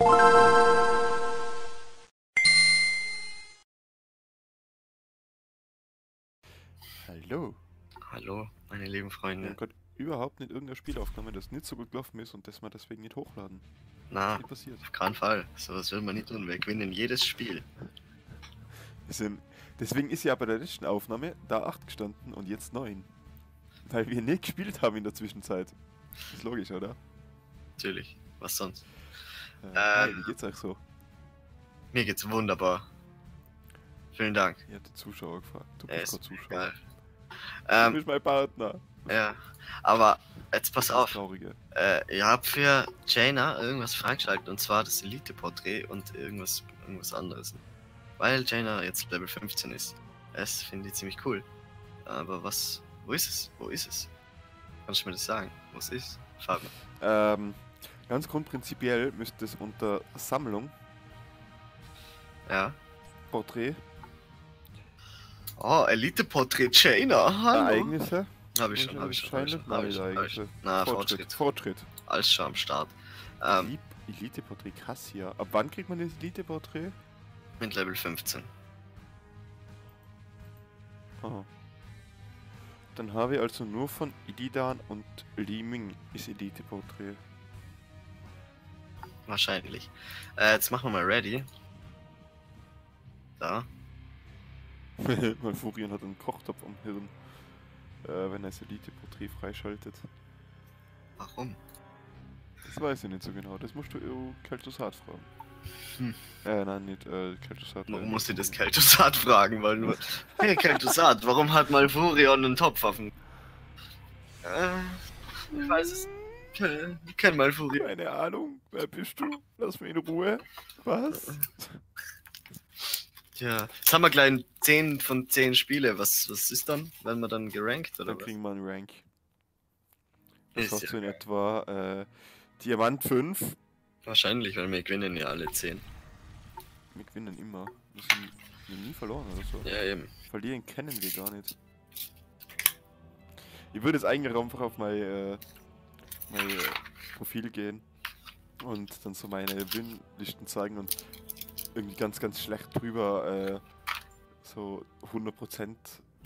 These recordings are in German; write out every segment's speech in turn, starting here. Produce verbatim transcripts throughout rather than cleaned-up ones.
Hallo. Hallo, meine lieben Wir Freunde. haben gerade überhaupt nicht irgendein Spiel aufgenommen, das nicht so gut gelaufen ist und das wir deswegen nicht hochladen. Na, Was ist passiert? auf keinen Fall. Sowas will man nicht tun. Wir gewinnen jedes Spiel. Wir sind, deswegen ist ja bei der letzten Aufnahme da acht gestanden und jetzt neun. Weil wir nicht gespielt haben in der Zwischenzeit. Ist logisch, oder? Natürlich. Was sonst? Äh, hi, Ähm. wie geht's euch so? Mir geht's wunderbar. Vielen Dank. Ihr habt die Zuschauer gefragt. Du Er bist ist gerade Zuschauer. geil. Du Ähm, bist mein Partner. ja. Aber jetzt pass Das auf. Traurige. Äh, ihr habt für Jaina irgendwas freigeschaltet und zwar das Elite-Porträt und irgendwas, irgendwas anderes. Weil Jaina jetzt Level fünfzehn ist. Das finde ich ziemlich cool. Aber was. Wo ist es? Wo ist es? Kannst du mir das sagen? Wo es ist? Fabian. Ähm, ganz grundprinzipiell müsste es unter Sammlung, Ja. Porträt, Oh, Elite-Porträt Jaina. Hallo. Ereignisse. Habe ich schon, habe ich schon. Hab ich schon, hab ich schon, hab ich schon. Na, Fortschritt. Fortschritt. Fortschritt. Alles schon am Start. Ähm, Elite-Porträt Cassia. Ab wann kriegt man das Elite-Porträt? mit Level fünfzehn. Aha. Dann habe ich also nur von Illidan und Li Ming das Elite-Porträt. Wahrscheinlich. Äh, jetzt machen wir mal ready. Da. Weil Furion hat einen Kochtopf am Hirn, äh, wenn er das Elite-Porträt freischaltet. Warum? Das weiß ich nicht so genau. Das musst du äh, Kel'Thuzad fragen. Hm. Äh, nein, nicht äh, Kel'Thuzad. Warum äh, musst du das Kel'Thuzad fragen? Weil nur. Hey, Kel'Thuzad, warum hat mal Furion einen Topf auf dem. Äh, ich weiß es. Ken, kenn mal Furion. Keine Ahnung. Wer bist du? Lass mich in Ruhe. Was? Tja, jetzt haben wir gleich zehn von zehn Spiele. Was, was ist dann? Werden wir dann gerankt oder Dann was? kriegen wir einen Rank. Das Ist hast ja du in geil. etwa äh, Diamant fünf. Wahrscheinlich, weil wir gewinnen ja alle zehn. Wir gewinnen immer. Wir sind wir haben nie verloren oder so. Ja, eben. Verlieren kennen wir gar nicht. Ich würde jetzt eigentlich einfach auf mein, äh, mein äh, Profil gehen und dann so meine Win-Listen zeigen und irgendwie ganz, ganz schlecht drüber äh, so hundert Prozent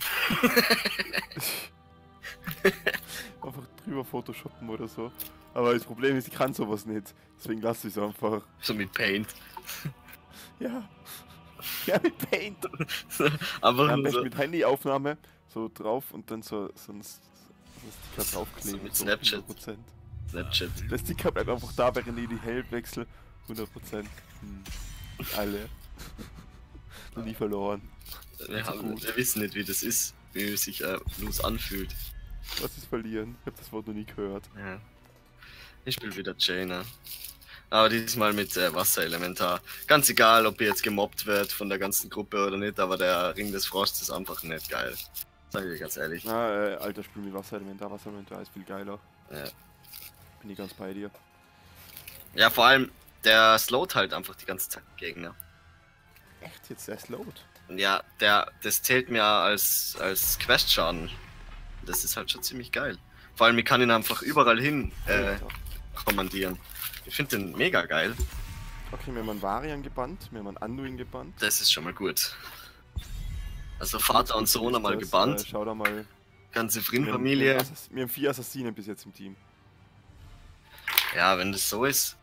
einfach drüber photoshoppen oder so. Aber das Problem ist, ich kann sowas nicht. Deswegen lasse ich es einfach. So mit Paint. Ja. Ja, mit Paint. Aber Ja, am nur besten so, mit Handyaufnahme so drauf und dann so, so ein, so ein Sticker draufkleben. So mit Snapchat. hundert Prozent. Snapchat. Der Sticker bleibt einfach da, während ich die Help wechsel. hundert Prozent. Hm. Alle. Noch nie verloren. Wir, so haben, gut. wir wissen nicht, wie das ist, wie sich äh, Lose anfühlt. Was ist verlieren? Ich habe das Wort noch nie gehört. Ja. Ich spiele wieder Jaina. Aber diesmal mit äh, Wasserelementar. Ganz egal, ob ihr jetzt gemobbt wird von der ganzen Gruppe oder nicht, aber der Ring des Frosts ist einfach nicht geil. Sag ich dir ganz ehrlich. Na, äh, alter Spiel mit Wasserelementar. Wasserelementar ist viel geiler. Ja. Bin ich ganz bei dir. Ja, vor allem, der slowt halt einfach die ganze Zeit Gegner. Echt jetzt? Der slowt? Und ja, der, das zählt mir als, als Quest-Schaden. Das ist halt schon ziemlich geil. Vor allem, ich kann ihn einfach überall hin äh, Alter. kommandieren. Ich finde den mega geil. Okay, wir haben einen Varian gebannt, wir haben einen Anduin gebannt. Das ist schon mal gut. Also Vater und Sohn einmal Das, gebannt. Äh, schau da mal. Ganze Wir haben, Frin-Familie. wir, haben Assass- wir haben vier Assassinen bis jetzt im Team. Ja, wenn das so ist.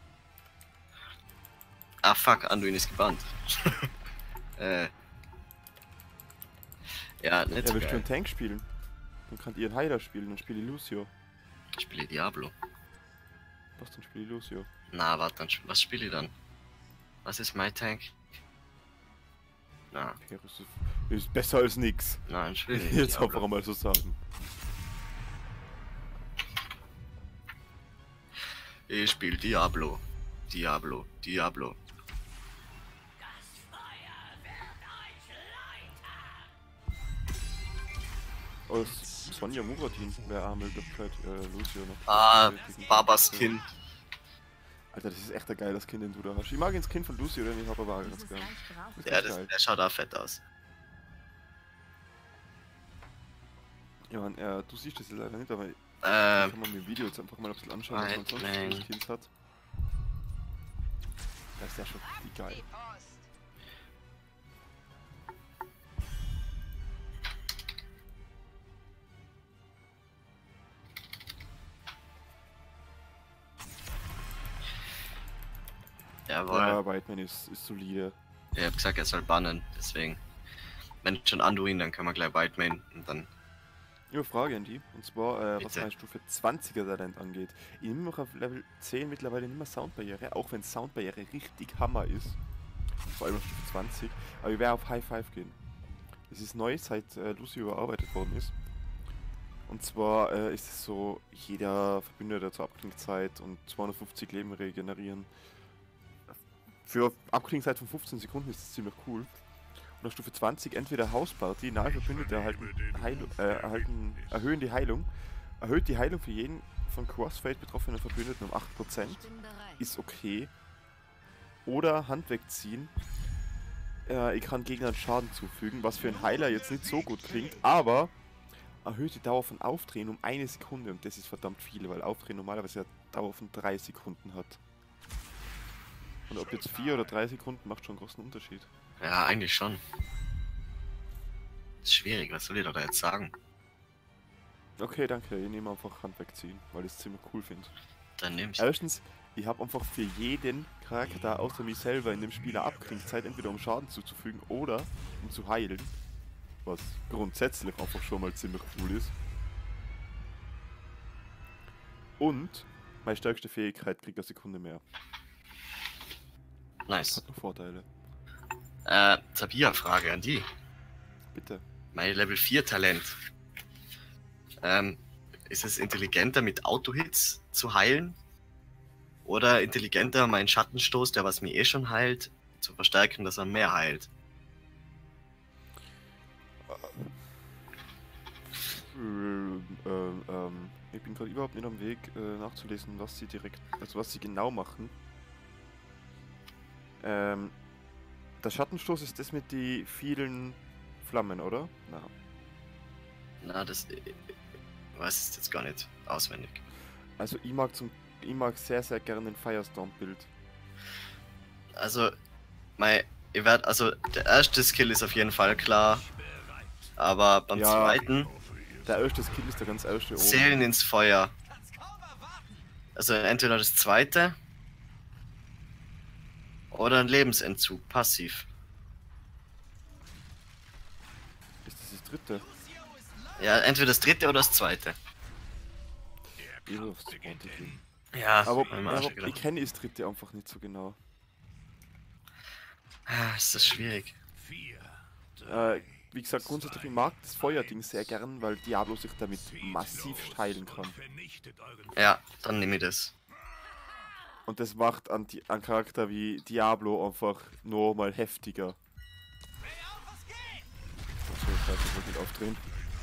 Ah fuck, Anduin ist gebannt. äh. Ja, nicht Ja, so willst du geil. einen Tank spielen? Dann könnt ihr einen Heiler spielen, dann spiele ich Lucio. Ich spiele Diablo. Was, dann spiele ich Lucio. Na, warte, dann sp- was spiele ich dann? Was ist mein Tank? Na, Perus ist, ist besser als nix. nein, spiele ich Jetzt Diablo. einfach mal so sagen. Ich spiele Diablo. Diablo, Diablo. Oh, Sonja Muratin, wer armelt doch gleich äh, Lucio noch. Ah, bestätigen. Babas Kind. Alter, das ist echt ein geiler Skin, den du da hast. Ich mag den Skin von Lucio, den ich habe aber ganz gern. Ist Ja, ganz das, geil. der schaut auch fett aus. Ja, Mann, äh, du siehst das jetzt leider nicht, aber Ähm, kann man mir im Video jetzt einfach mal ein bisschen anschauen, was man sonst Nightmane. für Skins hat. Das ist ja schon richtig geil. Jawohl. Ja, Whiteman ist, ist solide. Ich hab gesagt, er soll bannen, deswegen. Wenn schon Anduin, dann können wir gleich Whiteman und dann. Ja, Frage an die. Und zwar, äh, was Bitte. meinst du für zwanziger Talent angeht? Ich nehme noch auf Level zehn mittlerweile nicht mehr Soundbarriere, auch wenn Soundbarriere richtig Hammer ist. Vor allem auf Stufe zwanzig. Aber ich werde auf High Five gehen. Das ist neu, seit äh, Lucy überarbeitet worden ist. Und zwar äh, ist es so, jeder Verbündeter zur Abklingzeit und zweihundertfünfzig Leben regenerieren. Für Abklingzeit von fünfzehn Sekunden ist das ziemlich cool. Und auf Stufe zwanzig entweder Hausparty, nahe Verbündete erhalten, Heil äh, erhalten, erhöhen die Heilung. Erhöht die Heilung für jeden von Crossfade betroffenen Verbündeten um acht Prozent. Ist okay. Oder Hand wegziehen. Äh, ich kann Gegnern Schaden zufügen, was für einen Heiler jetzt nicht so gut klingt, aber erhöht die Dauer von Aufdrehen um eine Sekunde und das ist verdammt viel, weil Aufdrehen normalerweise eine Dauer von drei Sekunden hat. Und ob jetzt vier oder drei Sekunden macht schon einen großen Unterschied. Ja, eigentlich schon. Ist schwierig, was soll ich da jetzt sagen? Okay, danke. Ich nehme einfach Hand wegziehen, weil ich es ziemlich cool finde. Dann nimm ich. Erstens, ich habe einfach für jeden Charakter außer mich selber in dem Spiel eine Abklingzeit, entweder um Schaden zuzufügen oder um zu heilen. Was grundsätzlich einfach schon mal ziemlich cool ist. Und meine stärkste Fähigkeit kriegt eine Sekunde mehr. Nice. Hat noch Vorteile. Äh, Tabia, Frage an die. Bitte. Mein Level vier Talent. Ähm, ist es intelligenter mit Auto-Hits zu heilen? Oder intelligenter meinen Schattenstoß, der was mir eh schon heilt, zu verstärken, dass er mehr heilt? Ähm, ähm, ähm, ich bin gerade überhaupt nicht am Weg äh, nachzulesen, was sie direkt, also was sie genau machen. Ähm, der Schattenstoß ist das mit die vielen Flammen, oder? Na. Na, das äh, weiß ich jetzt gar nicht auswendig. Also ich mag zum, ich mag sehr sehr gerne den Firestorm-Bild. Also, mein, ich werd, also der erste Skill ist auf jeden Fall klar, aber beim Ja. zweiten Der erste Skill ist der ganz erste oben. Zählen ins Feuer. Also entweder das zweite oder ein Lebensentzug, passiv. Ist das das dritte? Ja, entweder das dritte oder das zweite. Ich will aufs zweite gehen. Ja, Aber, mein aber Arsch ich gedacht. kenne das dritte einfach nicht so genau. Ah, ist das schwierig. Äh, wie gesagt, grundsätzlich ich mag das Feuerding sehr gern, weil Diablo sich damit massiv heilen kann. Ja, dann nehme ich das. Und das macht an, Di an Charakter wie Diablo einfach nur mal heftiger. Achso, ich weiß, ich wollte nicht aufdrehen.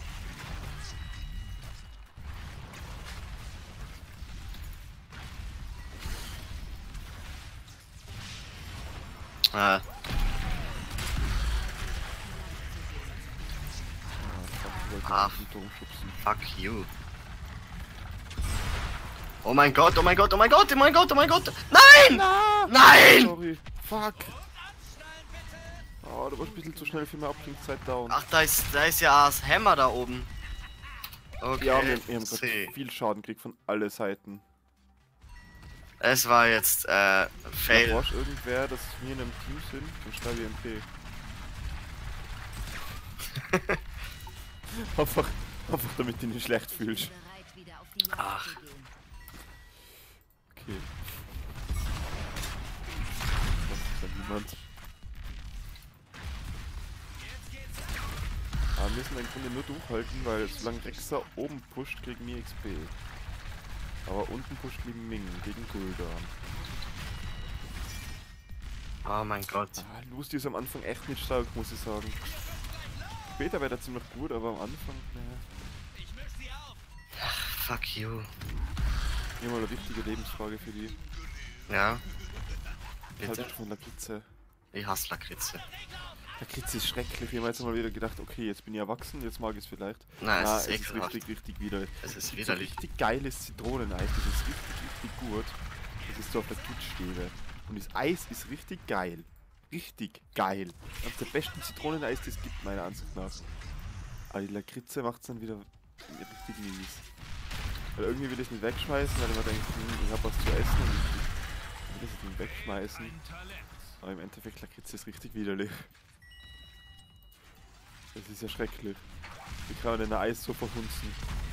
Ah, Ah, Ah. fuck, ich wollte ihn schubsen. fuck you. Oh mein Gott, oh mein Gott, oh mein Gott, oh mein Gott, oh mein Gott. Nein! Na! Nein! Sorry, fuck! Oh, du warst ein bisschen zu schnell für meine Abklingzeit down. Ach, da ist, da ist ja das Hammer da oben. Okay, Ja, wir, wir haben see. gerade viel Schaden gekriegt von alle Seiten. Es war jetzt, äh, Da Fail. brauchst irgendwer, dass wir in einem Team sind, dann schreibe ich M P. einfach, einfach damit du dich nicht schlecht fühlst. Ach. Okay. Das ist ja niemand. Aber wir müssen im Grunde nur durchhalten, weil solange Rexer oben pusht, kriegen wir X P. Aber unten pusht gegen Ming, gegen Gul'dan. Oh mein Gott. Ah, Lucy ist am Anfang echt nicht stark, muss ich sagen. Später wäre er ziemlich gut, aber am Anfang, ne. Fuck you. Hier mal eine wichtige Lebensfrage für die. Ja, Halt bitte. von Lakritze. Ich hasse Lakritze. Lakritze ist schrecklich. Ich habe jetzt mal wieder gedacht, okay, jetzt bin ich erwachsen, jetzt mag ich es vielleicht. Nein, Ah, es ist es ist ekelhaft. richtig, richtig widerlich. Es ist So widerlich. richtig geiles Zitroneneis, das ist richtig, richtig gut. Das ist so auf der Kitschstäbe. Und das Eis ist richtig geil. Richtig geil. Eines der besten Zitroneneis, die es gibt, meiner Ansicht nach. Aber die Lakritze macht es dann wieder richtig mies. Weil irgendwie will ich es nicht wegschmeißen, weil ich mir denke, hm, ich habe was zu essen und ich will es nicht wegschmeißen. Aber im Endeffekt, Lakritze ist richtig widerlich. Das ist ja schrecklich. Wie kann man denn ein Eis so verhunzen?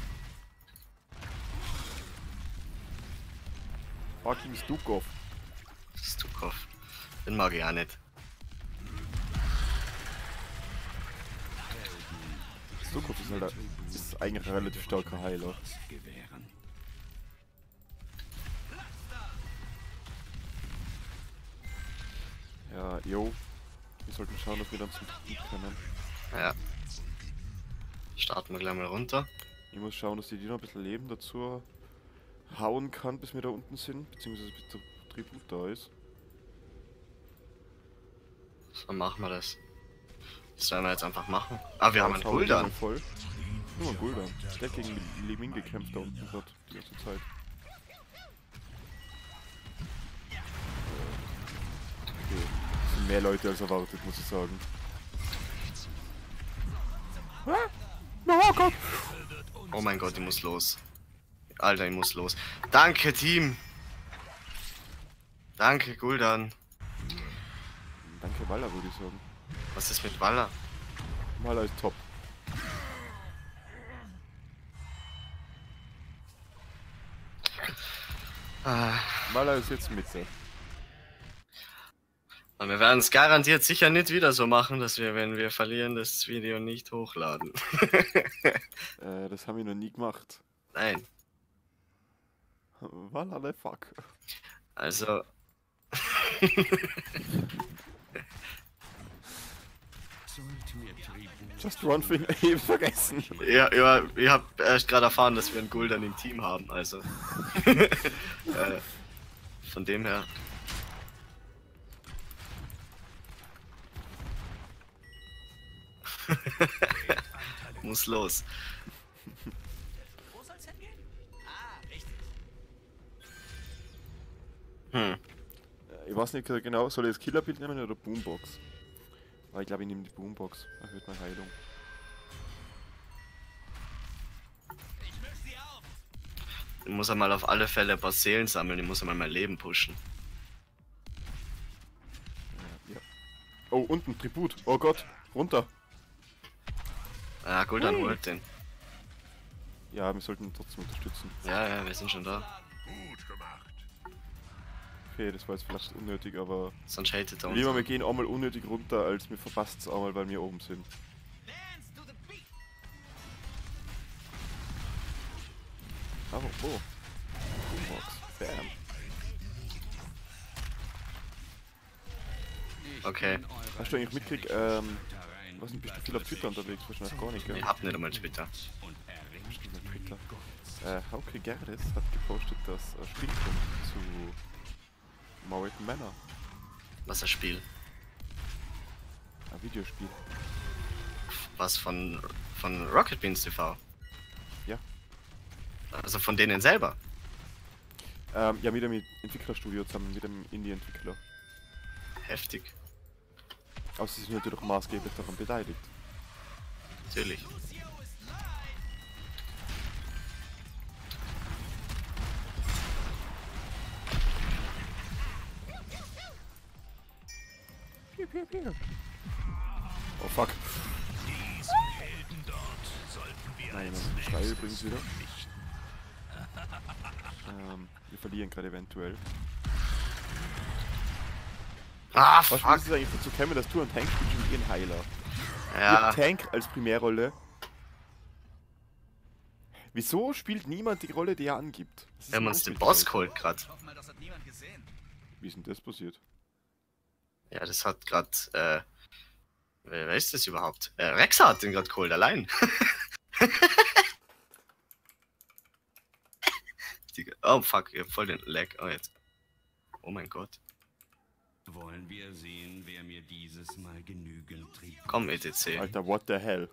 Fucking Stukov. Stukov. Den mag ich auch nicht. Stukov ist halt ein, ist eigentlich ein relativ starker Heiler. Ja, jo. Wir sollten schauen, dass wir dann zum Krieg können. Ja. Starten wir gleich mal runter. Ich muss schauen, dass die die noch ein bisschen Leben dazu hauen kann, bis wir da unten sind, beziehungsweise bis der Tribut da ist. So machen wir das. Das werden wir jetzt einfach machen. Ah, wir haben einen Schau, Cooldown. Voll. Nur ein Cooldown. Der hat gegen Lemin gekämpft da unten gerade die ganze Zeit. Okay. Das sind mehr Leute als erwartet, muss ich sagen. Oh Gott! Oh mein Gott, ich muss los. Alter, ich muss los. Danke, Team. Danke, Guldan. Danke, Waller, würde ich sagen. Was ist mit Waller? Waller ist top. Ah, Waller ist jetzt Mitte. und wir werden es garantiert sicher nicht wieder so machen, dass wir, wenn wir verlieren, das Video nicht hochladen. äh, das haben wir noch nie gemacht. Nein. Waller, the fuck. Also. Just one thing, eben vergessen. Ja, ja, ich habe erst gerade erfahren, dass wir einen Guldan im Team haben, also. äh, von dem her. Muss los. Hm. Ich weiß nicht genau, soll ich das Killerbild nehmen oder Boombox? Weil ich glaube, ich nehme die Boombox. Erhöht meine Heilung. Ich muss einmal auf alle Fälle ein paar Seelen sammeln, ich muss einmal mein Leben pushen. Ja, ja. Oh, unten, Tribut. Oh Gott, runter. Ja, Guldan holt den. Ja, wir sollten ihn trotzdem unterstützen. Ja, ja, wir sind schon da. Okay, das war jetzt vielleicht unnötig, aber Sonst hatet er uns. lieber wir gehen einmal unnötig runter, als wir verpasst es einmal, weil wir oben sind. Aber oh. Boombox. Bam. Okay. Hast du eigentlich mitgekriegt, ähm, was nicht, bist du viel auf Twitter unterwegs? Wahrscheinlich gar nicht, gell? Ich hab nicht einmal Twitter. Stimmt, auf Twitter. Äh, Hauke Gerdes hat gepostet, dass ein Spiel kommt zu Mauriten Manor. Was ein Spiel. Ein Videospiel. Was von, von Rocket Beans T V? Ja. Also von denen selber? Ähm, ja, mit dem Entwicklerstudio zusammen, mit dem Indie-Entwickler. Heftig. Aber sie sind natürlich maßgeblich daran beteiligt. Natürlich. Piu, piu, piu. Oh fuck. Nein, das Schrei übrigens wieder. Ähm, wir verlieren gerade eventuell. Ah, Was fuck. ist es eigentlich dazu kommen, dass du einen Tank spielst und ich einen Heiler? Ja, Mit Tank als Primärrolle. Wieso spielt niemand die Rolle, die er angibt? Das ist wir haben mir uns den unverständlich. Boss geholt grad. Wie ist denn das passiert? Ja, das hat grad, äh, wer, wer ist das überhaupt? Äh, Rexa hat den grad geholt, allein. Die, oh fuck, ich hab voll den Lag. Oh, jetzt. Oh mein Gott. Wollen wir sehen, wer mir dieses Mal genügend Trieb. Komm, E T C. Alter, what the hell?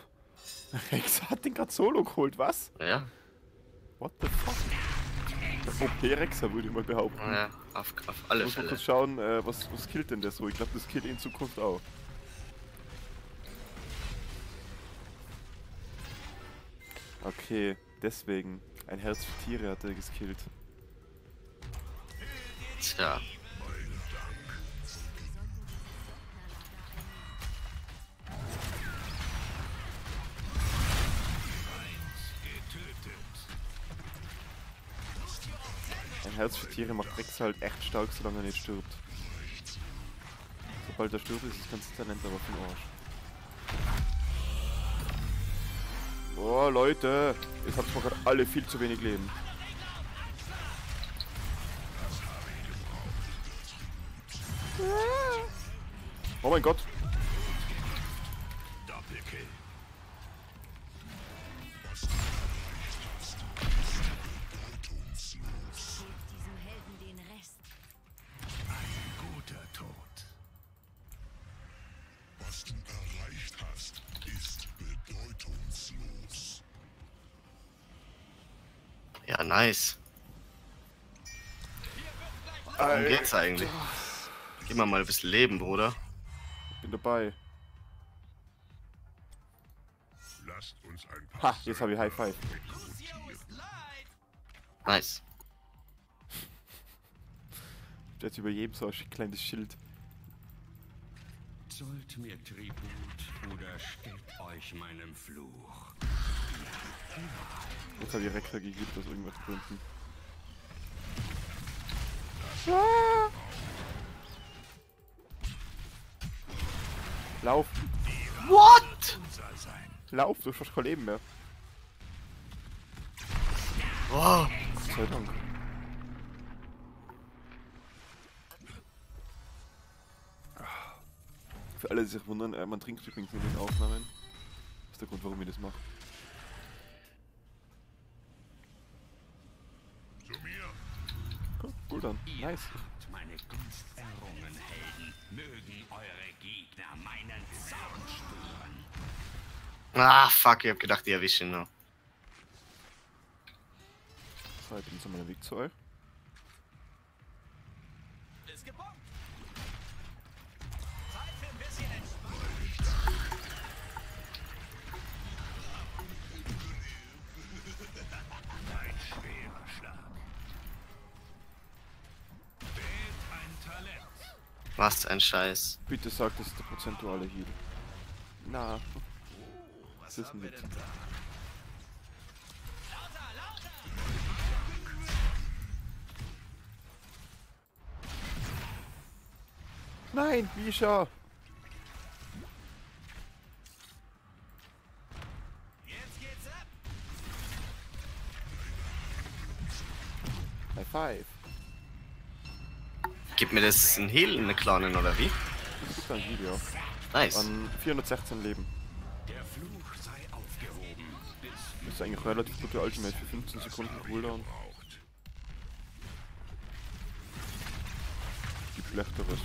Rex hat den gerade solo geholt, was? Ja. What the fuck? O P-Rexer, würde ich mal behaupten. Ja, auf, auf alle Muss mal Fälle. kurz schauen, äh, was, was killt denn der so? Ich glaube, das killt in Zukunft auch. Okay, deswegen. Ein Herz für Tiere hat er geskillt. Tja. Ein Herz für Tiere macht Rex halt echt stark, solange er nicht stirbt. Sobald er stirbt, ist das ganze Talent aber für den Arsch. Oh, Leute! Jetzt habt ihr gerade alle viel zu wenig Leben. Oh mein Gott! Doppelkill. Diesem Helden den Rest. Ein guter Tod. Was du erreicht hast, ist bedeutungslos. Ja, nice. Worum geht's eigentlich? Gib mal mal ein bisschen Leben, Bruder. Bin dabei. Lasst uns ein paar Ha, jetzt habe ich High Five. Nice. Jetzt über jedem so ein kleines Schild. Zollt mir Tribut oder stellt euch meinem Fluch. Jetzt habe ich Rexer gegeben aus irgendwas Gründen. Lauf! What? Lauf, du hast kein Leben mehr. Wow. Gott sei Dank. Für alle, die sich wundern, äh, man trinkt übrigens in den Aufnahmen. Das ist der Grund, warum ich das mache. zu mir. Cool, cool dann. Ihr Nice. habt meine Gunst errungen, Helden. Mögen eure Gegner meinen Zorn spüren. Ah, fuck, ich hab gedacht, ich erwische ihn noch. So, ich bin jetzt auf meinem Weg zu euch. Ein schwerer Schlag. Wählt ein Talent. Was ein Scheiß. Bitte sag, das ist der prozentuale Heal. Na. Was ist denn jetzt? Nein, Misha! High Five. Gib mir das ein Heal, eine Clownin oder wie? Das gibt ein Video. Nice. An vierhundertsechzehn Leben. Der Fluch sei aufgehoben. Bis Das ist eigentlich relativ gute Ultimate für fünfzehn Sekunden Cooldown. Gibt schlechteres.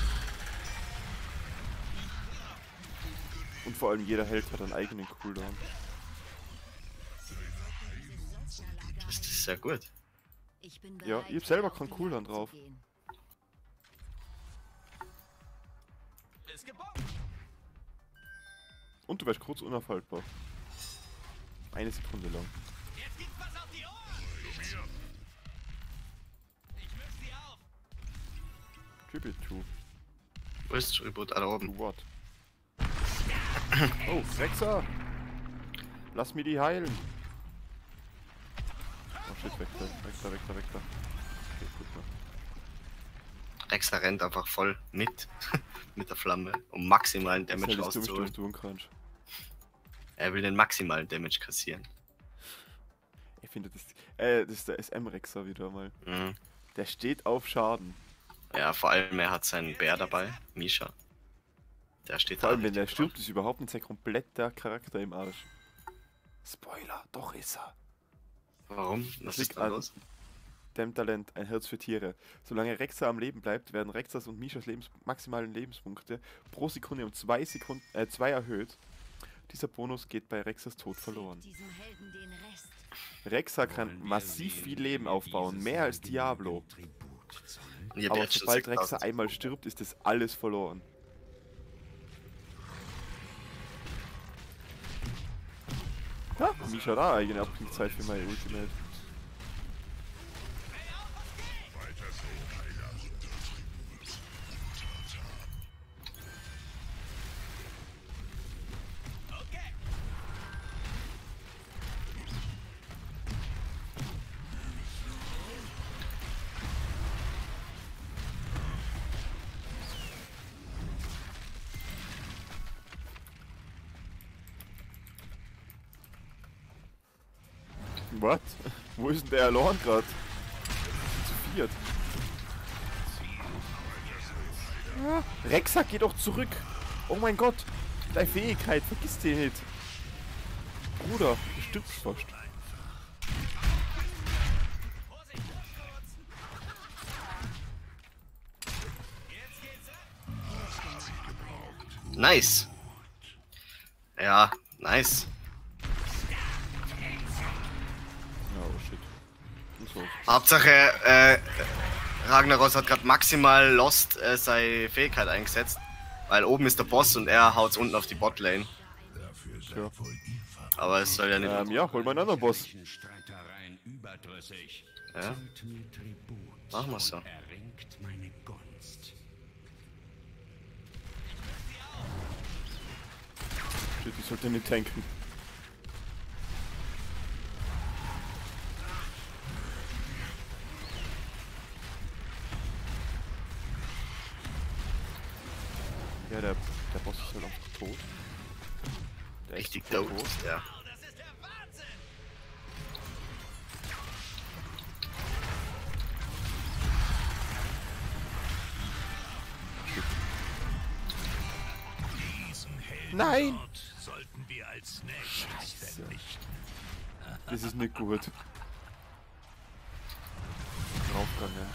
Und vor allem jeder Held hat einen eigenen Cooldown. Das ist sehr gut. Ich bin Ja, bereit, ich hab selber auf keinen die Cooldown Jagd zu drauf. gehen. Und du wärst kurz unaufhaltbar. Eine Sekunde lang. Tribute to. Wo ist Tribut? Ah, da To oben. what? Oh, Rexer! Lass mich die heilen! Oh shit, weg da, weg da, weg da, weg da. Okay, gut, ne? Rexa rennt einfach voll mit. mit der Flamme, um maximalen Das Damage hättest du rauszuholen. bestimmt tun kannst. Er will den maximalen Damage kassieren. Ich finde das. Äh, das ist der S M-Rexer wieder mal. Mhm. Der steht auf Schaden. Ja, vor allem er hat seinen Bär dabei, Misha. Der steht Vor da allem, wenn der richtig stirbt, ist überhaupt nicht sein kompletter Charakter im Arsch. Spoiler, doch ist er. drauf. Warum? Was liegt ist da an- los? Dem Talent, ein Herz für Tiere. Solange Rexer am Leben bleibt, werden Rexas und Mishas Lebens maximalen Lebenspunkte pro Sekunde um zwei Sekunden, äh, zwei erhöht. Dieser Bonus geht bei Rexas Tod verloren. Diesem Helden den Rest. Rexa kann massiv viel Leben aufbauen, mehr als Diablo. Und ich hab Aber jetzt schon sobald Rexa sechstausend. einmal stirbt, ist das alles verloren. Ja, Misha da eigene Abklingzeit für meine Ultimate. Weiter so, Heiler. What? Wo ist denn der Alorn gerade? Zu viert. Ah, Rexa, geh doch zurück! Oh mein Gott! Deine Fähigkeit, vergiss die nicht! Bruder, du stirbst fast. Nice. Ja, nice. Ja, oh shit. Und so. Hauptsache, äh, Ragnaros hat gerade maximal Lost äh, seine Fähigkeit eingesetzt. Weil oben ist der Boss und er haut's unten auf die Botlane. Ja. Aber es soll ja nicht. Ähm, ja, hol mal einen anderen Boss. Streitereien überdrüssig. Ja, Zollt mir Tribut machen wir so. und erringt meine Gunst. Shit, ich sollte nicht tanken. Ja, der, der Boss ist halt einfach tot. Der ist Richtig voll tot, ja. Nein! Sollten wir als nächstes vernichten. Das ist nicht gut. Draufgegangen.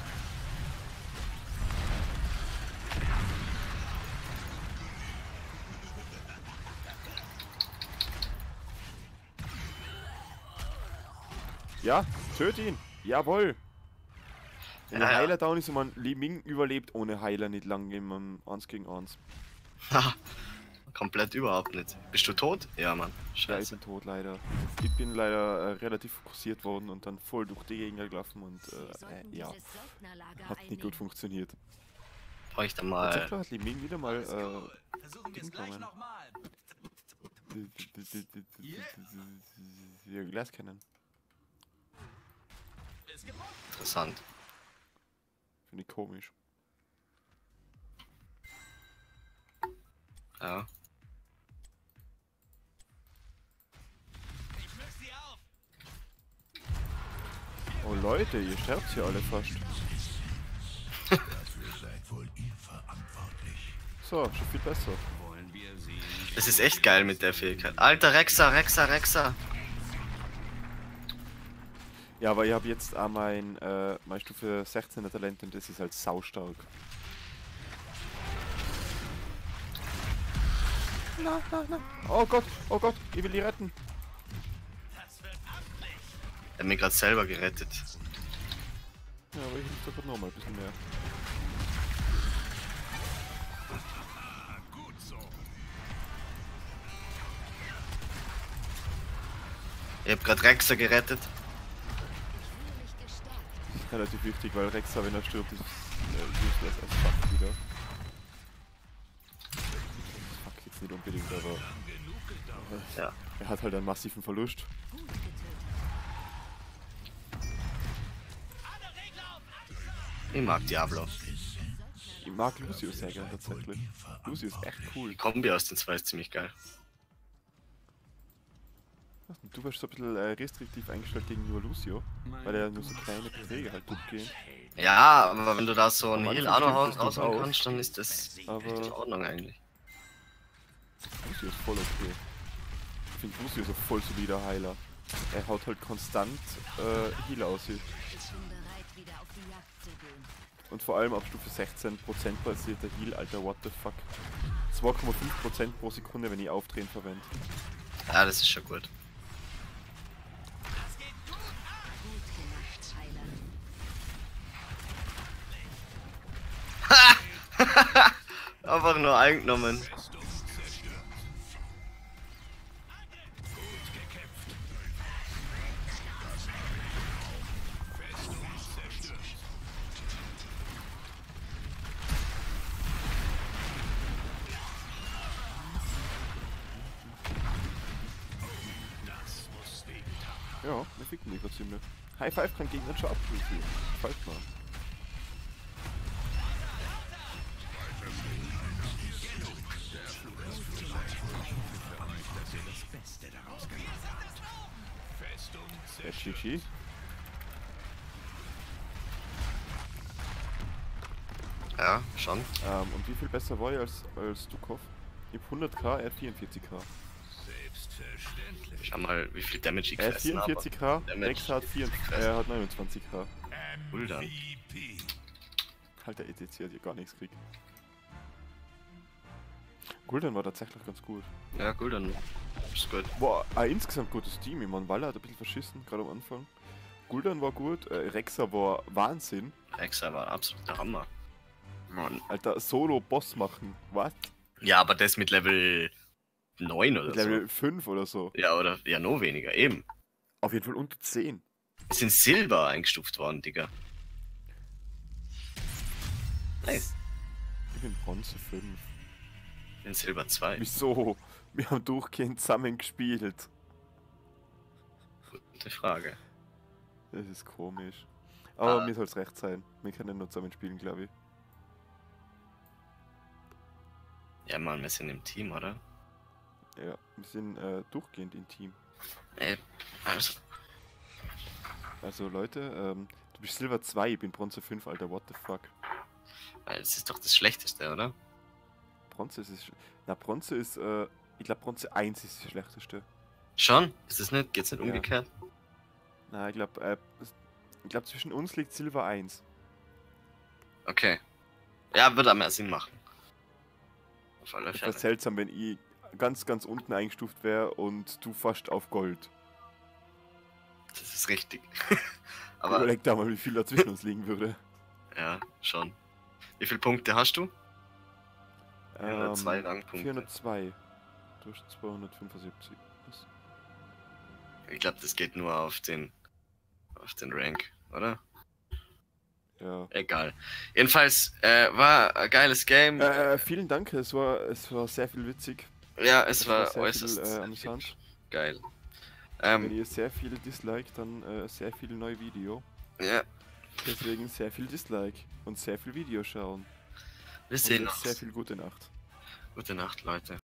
Ja, töte ihn! Jawohl! Wenn Ja, der ja. Heiler down ist und man Li Ming überlebt ohne Heiler nicht lang im eins gegen eins. Haha. Komplett überhaupt nicht. Bist du tot? Ja, Mann. Ja, ich Scheiße. bin tot leider. Ich bin leider äh, relativ fokussiert worden und dann voll durch die Gegner gelaufen und äh, äh, ja, hat nicht gut funktioniert. Brauch ich dann Tatsächlich mal. hat Li Ming wieder mal äh, Versuchen wir es gleich hinkommen. nochmal. Ja, Glas kennen. Interessant. Finde ich komisch. Ja. Oh Leute, ihr sterbt hier alle fast. Dafür seid wohl ihr verantwortlich. So, schon viel besser. Wollen wir sehen, Das ist echt geil mit der Fähigkeit. Alter Rexa, Rexa, Rexa. Ja, aber ich habe jetzt auch mein, äh, mein Stufe sechzehner Talent und das ist halt saustark. Na, na, na. Oh Gott, oh Gott, ich will die retten. Er hat mich gerade selber gerettet. Ja, aber ich muss doch noch mal ein bisschen mehr. Ich hab gerade Rexa gerettet. Das ist relativ wichtig, weil Rexa, wenn er stirbt, ist äh, useless als fuck wieder. Fuck jetzt nicht unbedingt, aber äh, Ja. er hat halt einen massiven Verlust. Ich mag Diablo. Ich mag Lucius sehr gern tatsächlich. Lucius ist echt cool. Die Kombi aus den zwei ist ziemlich geil. Du warst so ein bisschen äh, restriktiv eingestellt gegenüber Lucio, weil er nur so kleine Beträge halt durchgehen. Ja, aber wenn du da so einen Am Heal Anfang auch noch stimmt das raushauen durchaus. kannst, dann ist das Aber echt in Ordnung eigentlich. Lucio ist voll okay. Ich finde Lucio ist ein voll solider Heiler. Er haut halt konstant äh, Heal aus. Ich bin bereit, wieder auf die Jagd zu gehen. Und vor allem auf Stufe sechzehn Prozent basierter Heal, Alter, what the fuck. zwei Komma fünf Prozent pro Sekunde, wenn ich Aufdrehen verwende. Ja, das ist schon gut. Einfach nur eingenommen. Ja, wir ficken die gerade ziemlich. High Five kann Gegner schon abprüfen. Falsch mal. Der G G. Ja, schon. Ähm, und wie viel besser war ich als, als Dukov? Ich hab hundert K, er hat vierundvierzig K. Selbstverständlich. Schau mal, wie viel Damage ich Er hat gefressen habe. vierundvierzig K, Damage. Rex hat, vier, er hat neunundzwanzig K. Cool dann. M V P. Halt, der E T C hat hier gar nichts gekriegt. Guldan war tatsächlich ganz gut. Ja, cool, dann ist gut. Boah, ein insgesamt gutes Team. Ich mein, Waller hat ein bisschen verschissen, gerade am Anfang. Guldan war gut, äh, Rexa war Wahnsinn. Rexa war absoluter Hammer. Mann. Alter, Solo-Boss machen, was? Ja, aber das mit Level neun oder Level fünf oder so. so. Ja, oder ja, noch weniger, eben. Auf jeden Fall unter zehn. Wir sind Silber eingestuft worden, Digga. Nice. Ich bin Bronze fünf. Wir sind Silber zwei. Wieso? Wir haben durchgehend zusammen gespielt. Gute Frage. Das ist komisch. Aber Ah. mir soll es recht sein. Wir können nur zusammen spielen, glaube ich. Ja, Mann, wir sind im Team, oder? Ja, wir sind äh, durchgehend im Team. Ey, also, Also Leute, ähm, du bist Silber zwei, ich bin Bronze fünf, Alter, what the fuck. das ist doch das Schlechteste, oder? Bronze ist es. sch- Na, Bronze ist, äh, ich glaube Bronze eins ist das schlechteste. Schon? Ist es nicht? Geht's nicht Ja. umgekehrt? Na, ich glaube, äh, es- ich glaube zwischen uns liegt Silber eins. Okay. Ja, würde mehr Sinn machen. Auf alle Es wäre Fälle. seltsam, wenn ich ganz, ganz unten eingestuft wäre und du fast auf Gold. Das ist richtig. Aber, Überleg da mal, wie viel da zwischen uns liegen würde. ja, schon. Wie viele Punkte hast du? vierhundertzwei Ähm, Rangpunkte. vierhundertzwei. Du hast zweihundertfünfundsiebzig. Was? Ich glaube, das geht nur auf den auf den Rank, oder? Ja. Egal. Jedenfalls äh, war ein geiles Game. Äh, vielen Dank, es war, es war sehr viel witzig. ja, es es war war sehr äußerst viel, äh, amüsant. geil. Wenn Ähm, ihr sehr viel Dislike, dann äh, sehr viel neue Video. ja, Deswegen sehr viel Dislike und sehr viel Video schauen. wir Und sehen jetzt uns. sehr viel gute Nacht. Gute Nacht, Leute.